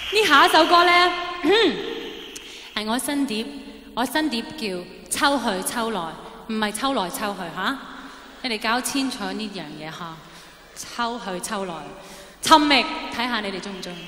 呢下一首歌咧，係我新碟叫《秋去秋來》，唔係秋來秋去嚇。你哋搞清楚呢樣嘢嚇。秋去秋來，尋覓，睇下你哋中唔中意？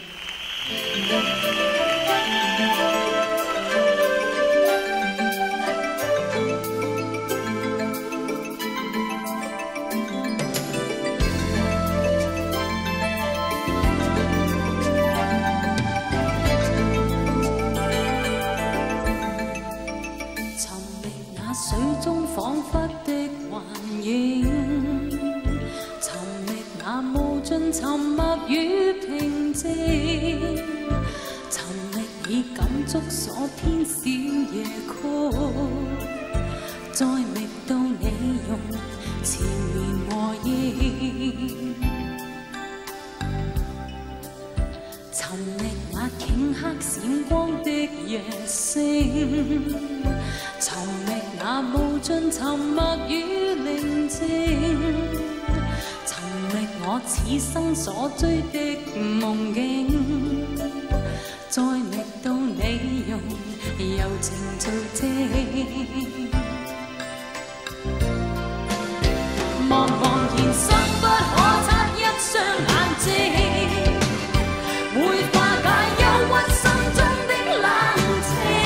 水中彷彿的幻影，尋覓那無盡沉默與平靜，尋覓以感觸所編小夜曲，再覓到你用纏綿和應，尋覓那頃刻閃光的夜星。尋覓那無盡沉默與寧靜，尋覓我此生所追的夢境，再覓到你用柔情做證。茫茫然生不可測一雙眼睛，會化解憂鬱心中的冷清。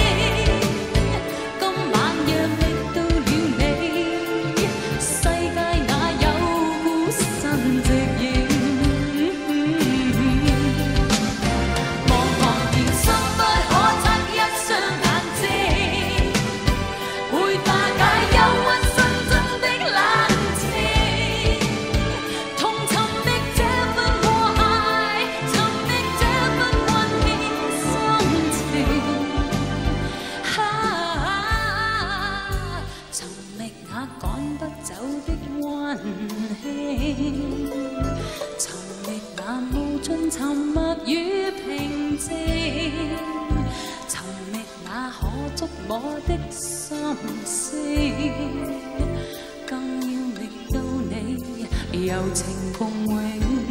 沉默與平靜，尋覓那可觸摸的心聲，更要覓到你柔情共永。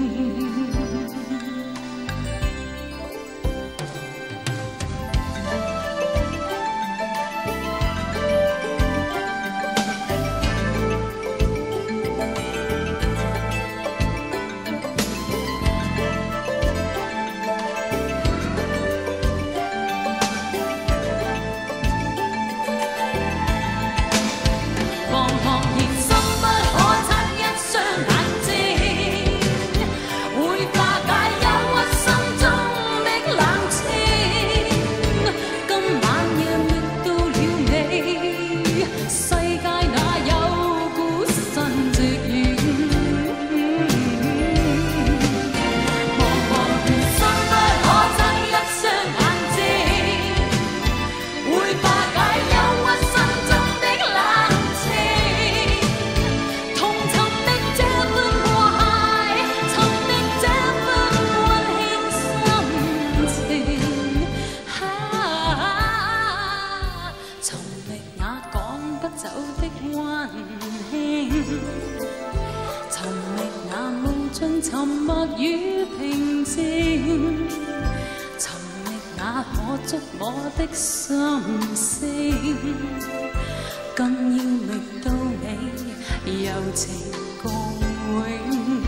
沉默與平靜，尋覓那可觸摸的心聲，更要覓到你柔情共永。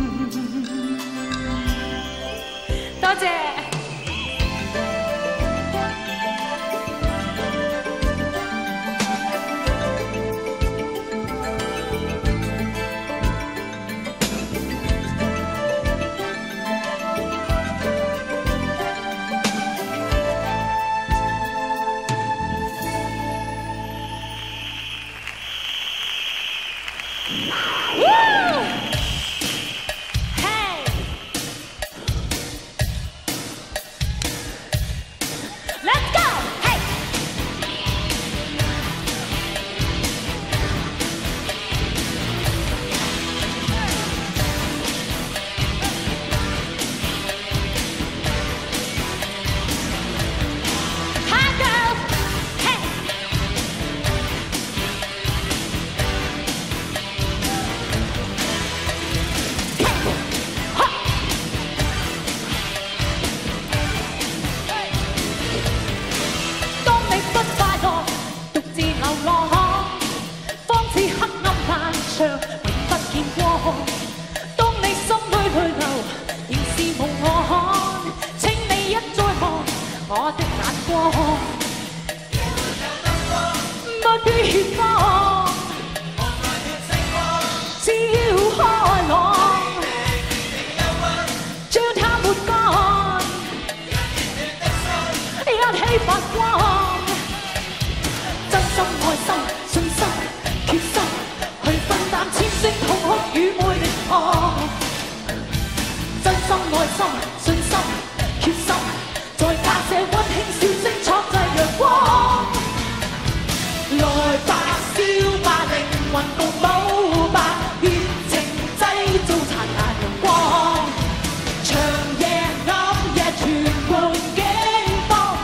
多謝。 我的眼光，不必怯慌，只要開朗，將它抹乾，一起發光，真心愛心信心決心去分擔千聲痛哭與愛力抗，真心愛心信心決心。在隔這溫馨笑聲創製陽光，來吧燒吧靈魂共舞吧，熱情製造燦爛陽光，長夜暗夜全盤驚慌，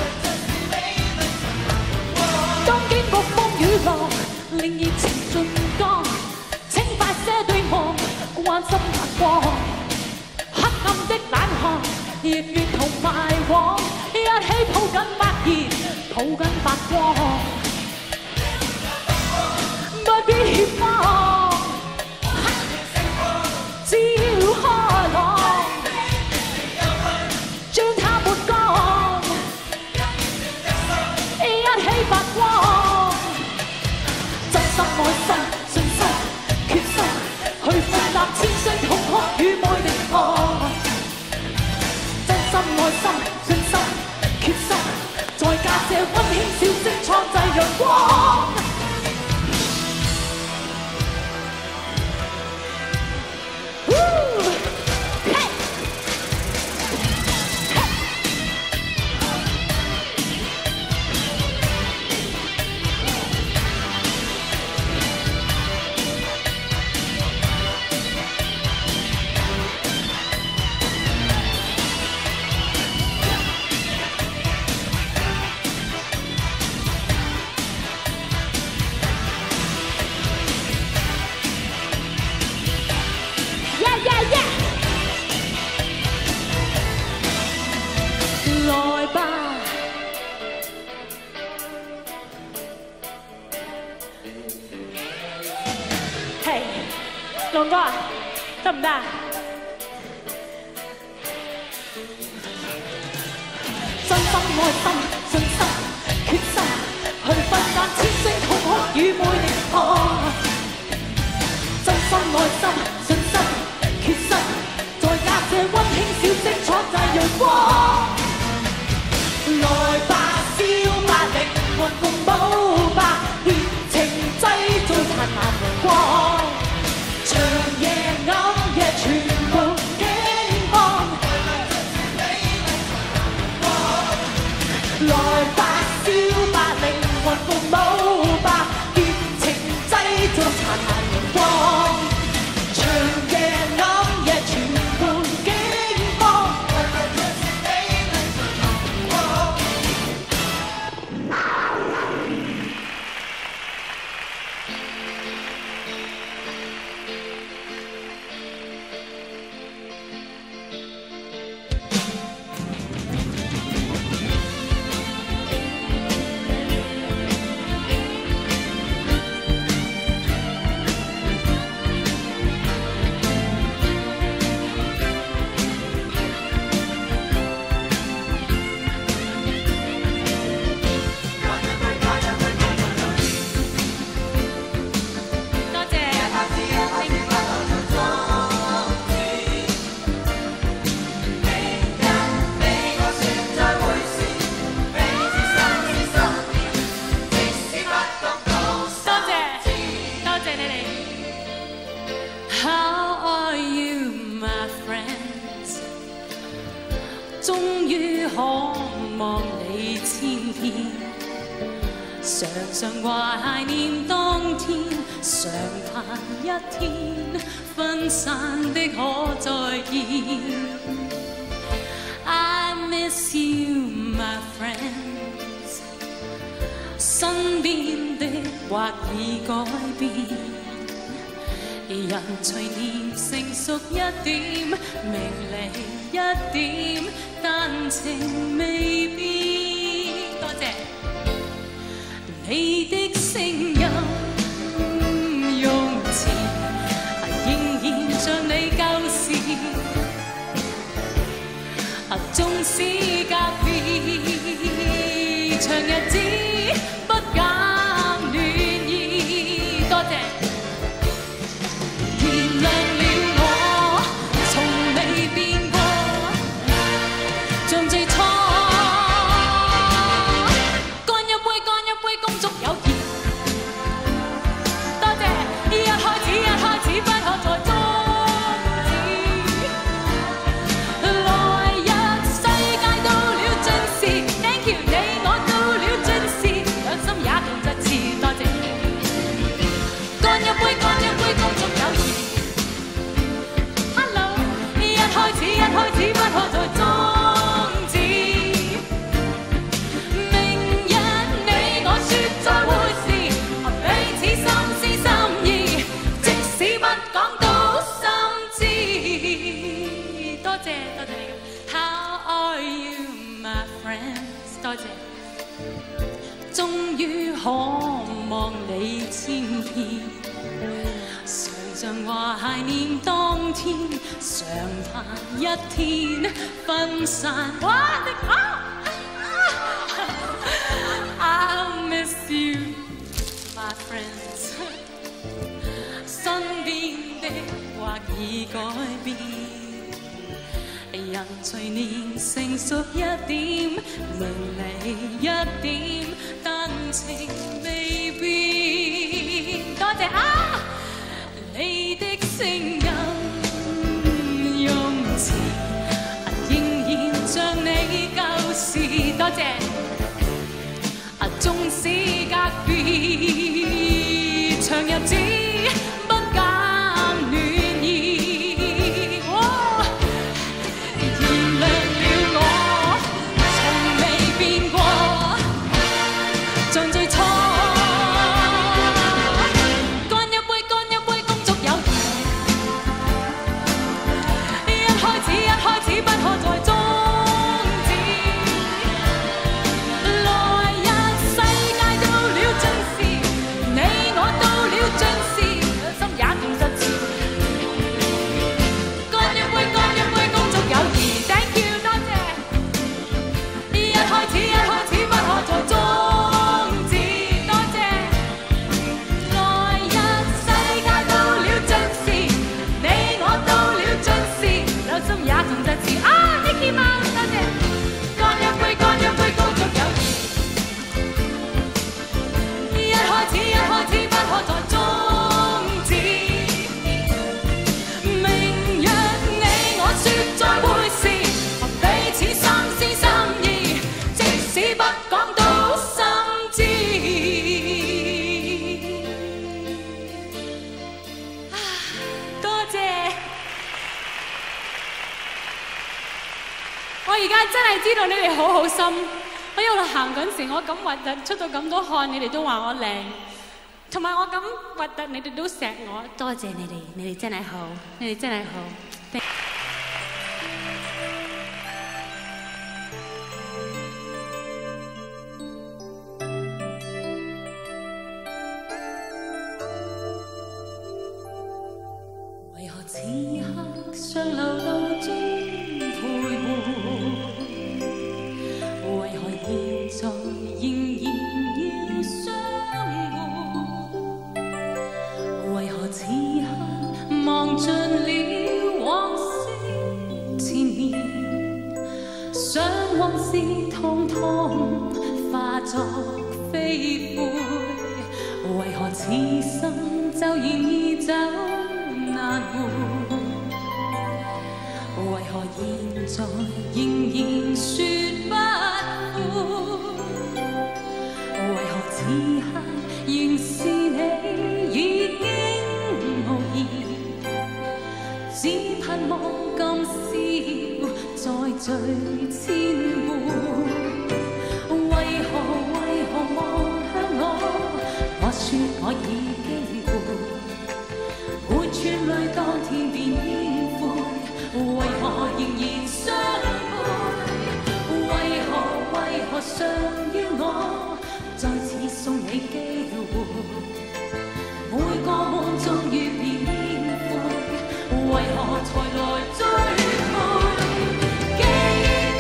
當經過風雨浪，令熱情盡光，請快些對望，關心眼光，黑暗的冷汗。熱血同埋往，一起抱緊發熱，抱緊發光，不必怯慌，只要開朗，將它抹乾，一起發光，真心愛心信心決心去分擔千聲痛哭與愛力抗。真心愛心信心決心，在隔這溫馨笑聲創製陽光。來吧，嘿，龍哥，得唔得？真心愛心信心決心去分擔千聲痛哭與愛力抗，真心愛心信心決心，在隔這溫馨笑聲創製陽光。來吧，燒吧，靈魂共舞吧，熱情製造燦爛陽光，長夜暗夜全盤驚慌。來吧，燒吧，靈魂共舞吧，熱情製造燦爛陽光，長夜暗夜全盤驚慌。終於可望你千遍，常常懷念當天，常盼一天分散的可再見。I miss you, my friends， 身邊的或已改變。人隨年成熟一點，明理一點，但情未變。多謝你的聲音，用詞仍然像你舊時， 縱使隔別，長日子不減暖意。多謝。原諒了我，從未變過，像最初。乾一杯，恭祝有緣。多謝。一開始不可再終止。來日世界到了盡時 ，Thank you 你我到了盡時，兩心也共疾馳。多謝。乾一杯，恭祝有緣。Hello， 一開始不可再終止。明日你我說再會時，彼此心思心意，即使不講到心知。多謝你。How are you, my friends？ 多謝。終於可望你千遍。常常話懷念當天，常盼一天分散。我的I'll miss you, my friends。身邊的或已改變，人隨年成熟一點，明理一點，但情未變。多謝啊！你的聲音用詞仍然像你舊時。多謝。縱使隔別，長日子不減暖意。原諒了我，從未變過，像最初。乾一杯，恭祝有緣。一開始不可再終止。來日世界到了盡時，你我到了盡時，兩心也共疾馳。乾一杯，恭祝有緣。Thank you， 多謝。一開始不可再終止。多謝。來日世界到了盡時，你我到了盡時，兩心也共疾馳。啊，Nicky Mouse， 多謝。乾一杯，恭祝有緣。一開始不可再終止。明日你我說再會時，彼此心思心意，即使不講到心知。多謝。我而家真係知道你哋好好心。我一路行緊時，我咁核突，出到咁多汗，你哋都話我靚，同埋我咁核突，你哋都錫我。多謝你哋，你哋真係好，你哋真係好。為何此刻尚流露中徘徊？為何現在仍然要相會？為何此刻忘盡了往昔纏綿？想往事通通化作飛灰。為何此生就然易走難回？為何現在仍然說不悔？為何此刻仍是你已經無言？只盼望今宵再聚千回。為何望向我說我已經攰，每串淚當天變煙灰。為何仍然相配？為何常要我再次送你機會？每個夢終於變煙灰，為何才來追悔？記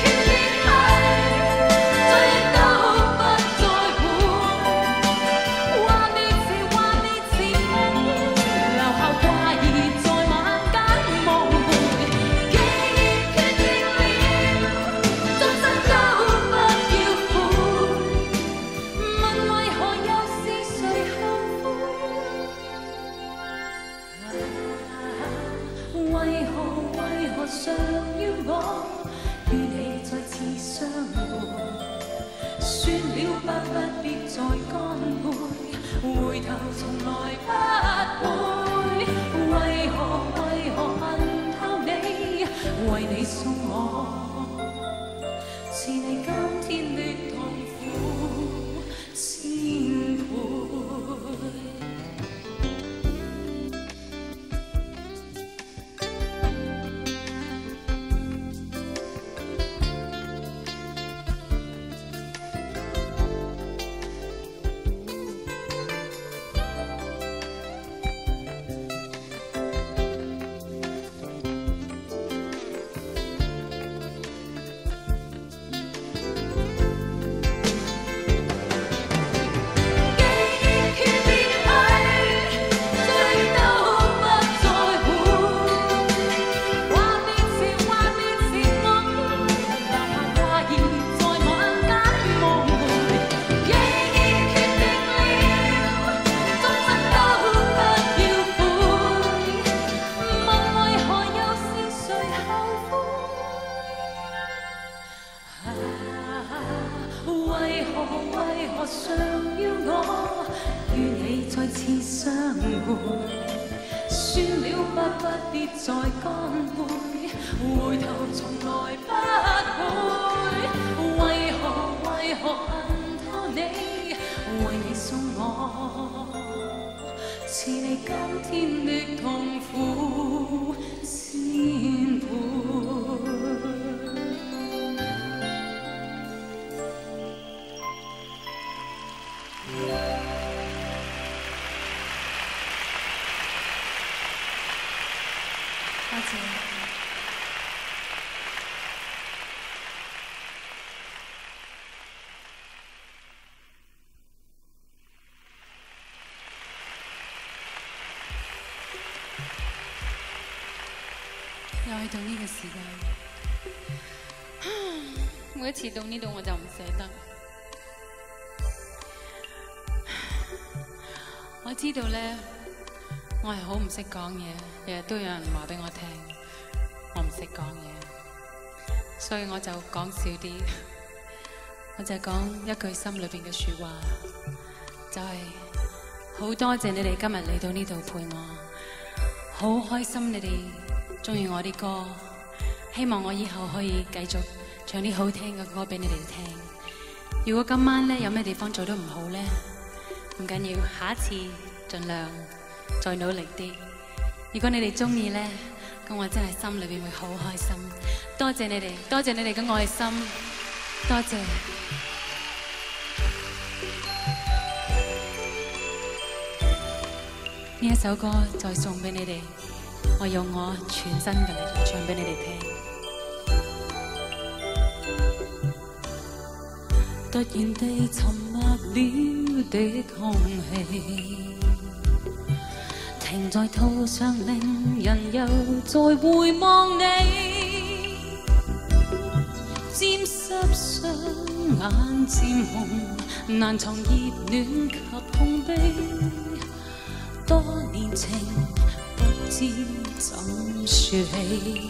是你今天的痛苦千倍。 又去到呢個時間，每一次到呢度我就唔捨得。我知道咧，我係好唔識講嘢，日日都有人話俾我聽，我唔識講嘢，所以我就講少啲，我就講一句心裏邊嘅説話，就係好多謝你哋今日嚟到呢度陪我，好開心你哋中意我啲歌，希望我以後可以繼續唱啲好聽嘅歌俾你哋聽。如果今晚咧有咩地方做得唔好咧，唔緊要，下一次盡量再努力啲。如果你哋中意咧，咁我真係心裏邊會好開心。多謝你哋，多謝你哋嘅愛心，多謝。呢一首歌再送俾你哋。我用我全身嘅力唱俾你哋聽。 突然地沉默了的空氣，停在途上，令人又再回望你。沾濕雙眼漸紅，難藏熱戀及痛悲。多年情不知怎說起，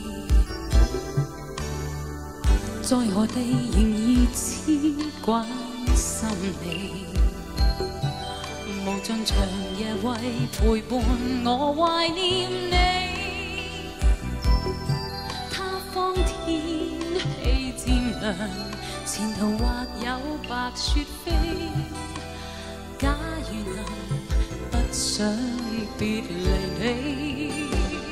在何地仍然痴掛心你，無盡長夜為陪伴我懷念你。他方天氣漸涼，前途或有白雪飛，假如能不想別離你，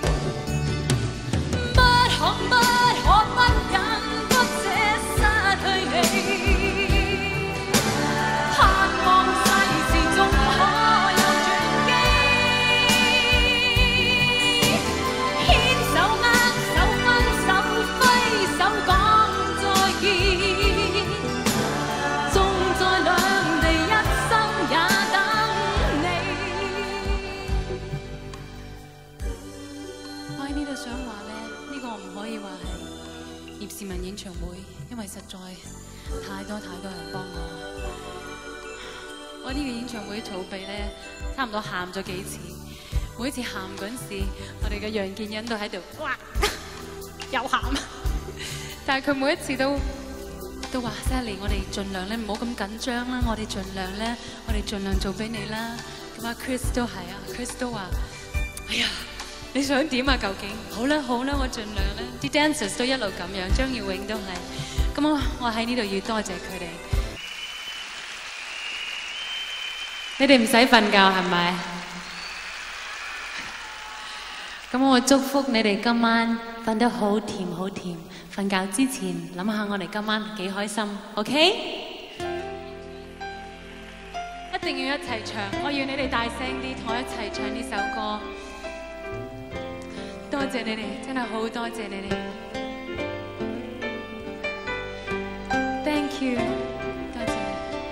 不可不忍不這失去你，盼望世事總可有轉機，牽手握手分手揮手講再見，縱在兩地一生也等你。 我喺呢度想話咧，呢個唔可以話係葉倩文演唱會，因為實在太多人幫我。我呢個演唱會儲備咧，差唔多喊咗幾次。每次喊嗰陣時，我哋嘅楊建恩都喺度，哇，又喊。但係佢每一次都話 Sally， 我哋盡量咧唔好咁緊張啦，我哋盡量做俾你啦。咁阿 Chris 都係啊 ，Chris 都話，哎呀。你想點啊？究竟好啦，我盡量啦。啲 dancers 都一路咁樣，張耀永都係。 咁我喺呢度要多謝佢哋。你哋唔使瞓覺係咪？咁我祝福你哋今晚瞓得好甜好甜。瞓覺之前諗下我哋今晚幾開心 ，OK？ 一定要一齊唱，我要你哋大聲啲，同我一齊唱呢首歌。多謝你哋，真係好多謝你哋。Thank you， 多謝。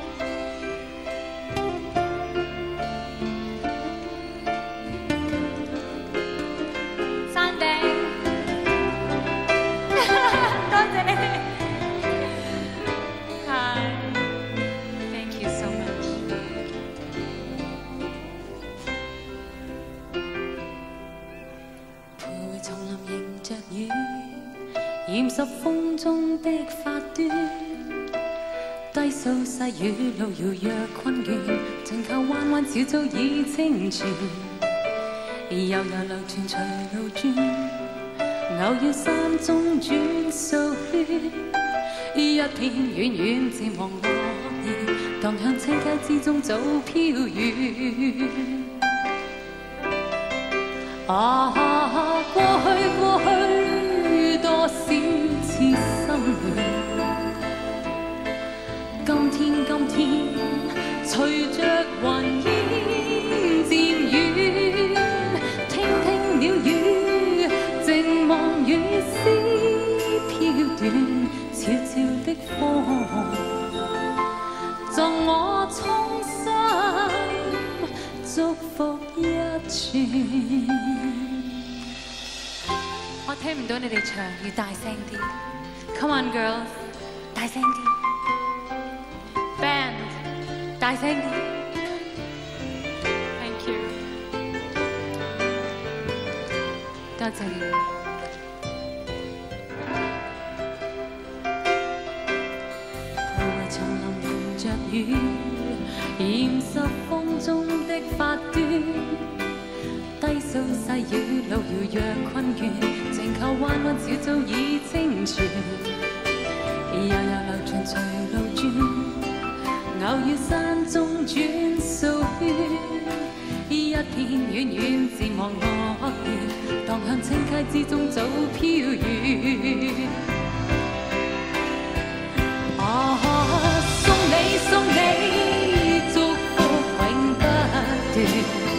山頂，多謝你哋。Hi，thank you so much。徘徊叢林迎着雨，染濕風中的發端。低訴細雨，路遙若困倦，盡靠彎彎小早已清泉。悠悠流傳隨路轉，偶遇山中轉數圈。一片遠遠漸黃落葉，蕩向青街之中早飄遠。啊，過去多少次心亂。今天，隨着雲煙漸遠，聽鳥語，靜望雨絲飄斷，悄悄的風，贈我衷心祝福一串。我聽唔到你哋唱，要大聲啲。Come on girls， 大聲啲。Band， 大聲啲 ，Thank you， 多謝你哋。徘徊叢林迎着雨，染濕風中的發端。低訴細雨，路遙若困倦，靜靠彎彎小早已清泉。悠悠流傳隨路轉。偶遇山中轉數圈，一片遠遠漸望落葉，蕩向青溪之中早飄遠。啊，送你，祝福永不斷，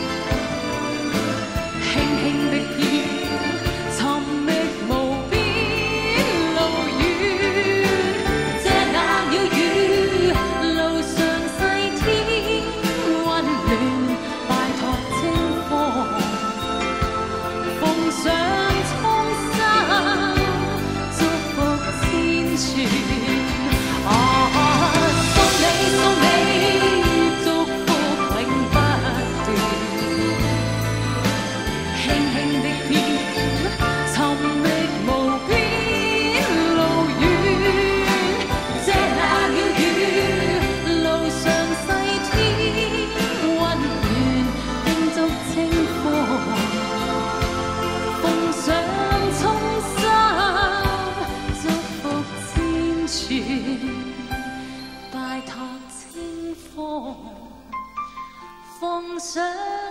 輕輕的飄，尋覓無邊路遠，這那鳥語。拜託清風，奉上。